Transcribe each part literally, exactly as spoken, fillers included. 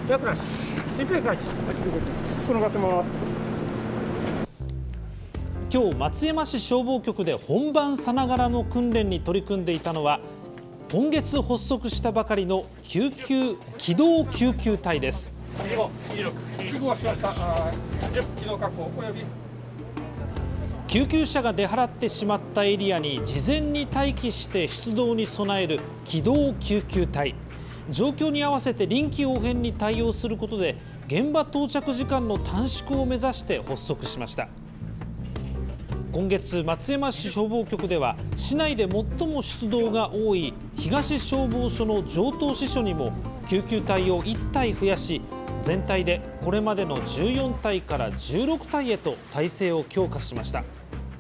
やくない。一平開始。このがってます。 今日松山市消防局で本番さながらの訓練に取り組んでいたのは今月発足したばかりの救急機動救急隊です。救急車が出払ってしまったエリアに事前に待機して出動に備える機動救急隊。状況に合わせて臨機応変に対応することで現場到着時間の短縮を目指して発足しました。今月、松山市消防局では市内で最も出動が多い東消防署の城東支所にも救急隊をいち隊増やし、全体でこれまでのじゅうよん隊からじゅうろく隊へと体制を強化しました。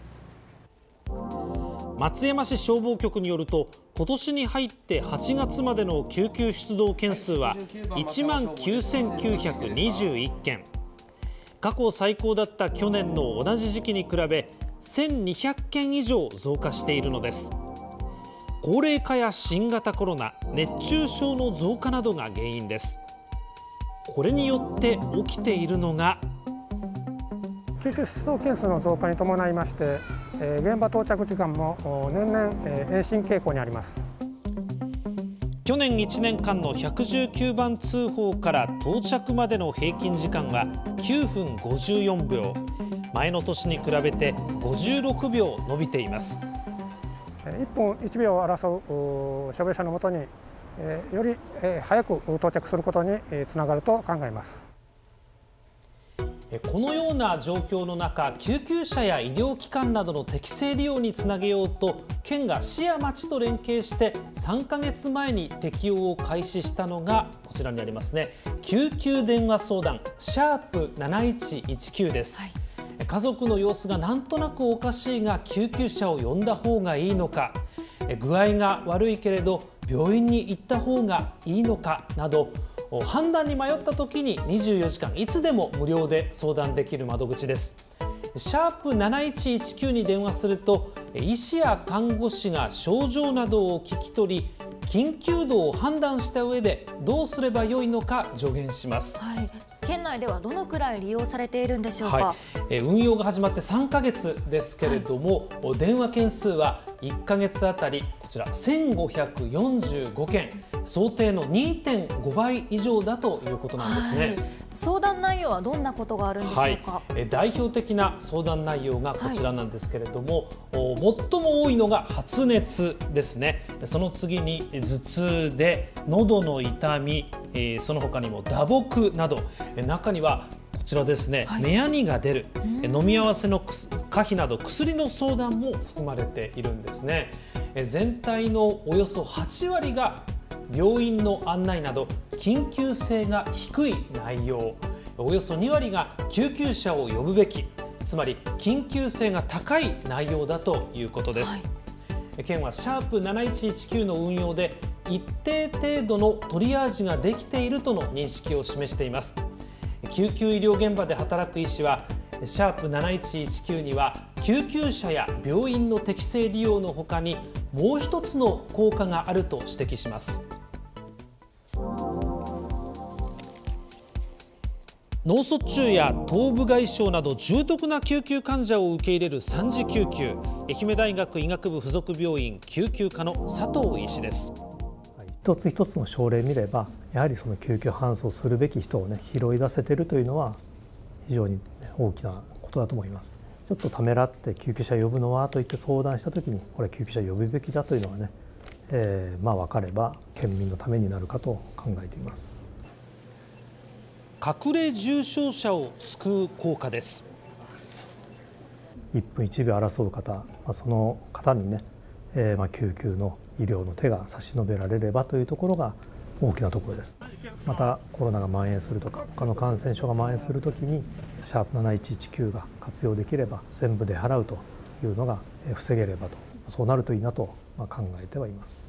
松山市消防局によると、今年に入ってはちがつまでの救急出動件数はいちまんきゅうせんきゅうひゃくにじゅういっけん、過去最高だった去年の同じ時期に比べせんにひゃっけん以上増加しているのです。高齢化や新型コロナ、熱中症の増加などが原因です。これによって起きているのが救急出動件数の増加に伴いまして、えー、現場到着時間も年々、えー、延伸傾向にあります。 去年いちねんかんのひゃくじゅうきゅうばん通報から到着までの平均時間はきゅうふんごじゅうよんびょう、前の年に比べてごじゅうろくびょう伸びています。 いっぷんいちびょうを争う消防車のもとに、より早く到着することにつながると考えます。 このような状況の中、救急車や医療機関などの適正利用につなげようと、県が市や町と連携してさんかげつまえに適用を開始したのがこちらにありますね、救急電話相談シャープなないちいちきゅうです。はい、家族の様子がなんとなくおかしいが救急車を呼んだ方がいいのか、具合が悪いけれど病院に行った方がいいのかなど、判断に迷った時ににじゅうよじかんいつでも無料で相談できる窓口です。シャープなないちいちきゅうに電話すると医師や看護師が症状などを聞き取り、緊急度を判断した上でどうすればよいのか助言します。 はい、県内ではどのくらい利用されているんでしょうか。 はい、え運用が始まってさんかげつですけれども、はい、電話件数はいっかげつあたりこちらせんごひゃくよんじゅうごけん、想定の にてんごばい以上だということなんですね。はい、 相談内容はどんなことがあるんでしょうか。はい、 え代表的な相談内容がこちらなんですけれども、はい、最も多いのが発熱ですね。その次に頭痛で喉の痛み、えー、その他にも打撲など、中にはこちらですね、はい、目やにが出る、飲み合わせの可否など薬の相談も含まれているんですね。全体のおよそはちわりが病院の案内など緊急性が低い内容、およそにわりが救急車を呼ぶべき、つまり緊急性が高い内容だということです。はい、県はシャープなないちいちきゅうの運用で一定程度のトリアージができているとの認識を示しています。救急医療現場で働く医師はシャープなないちいちきゅうには救急車や病院の適正利用のほかにもう一つの効果があると指摘します。脳卒中や頭部外傷など重篤な救急患者を受け入れる三次救急、愛媛大学医学部附属病院救急科の佐藤医師です。 一つ一つの症例見れば、やはりその救急搬送するべき人をね拾い出せているというのは非常に大きなことだと思います。ちょっとためらって救急車呼ぶのはと言って相談したときに、これ救急車呼ぶべきだというのはね、えー、まあ分かれば県民のためになるかと考えています。 隠れ重症者を救う効果です。 いっぷんいちびょう争う方、まあ、その方にね、えー、まあ救急の医療の手が差し伸べられればというところが大きなところです。またコロナが蔓延するとか他の感染症が蔓延するときにシャープなないちいちきゅうが活用できれば全部で払うというのが防げればと、そうなるといいなと考えてはいます。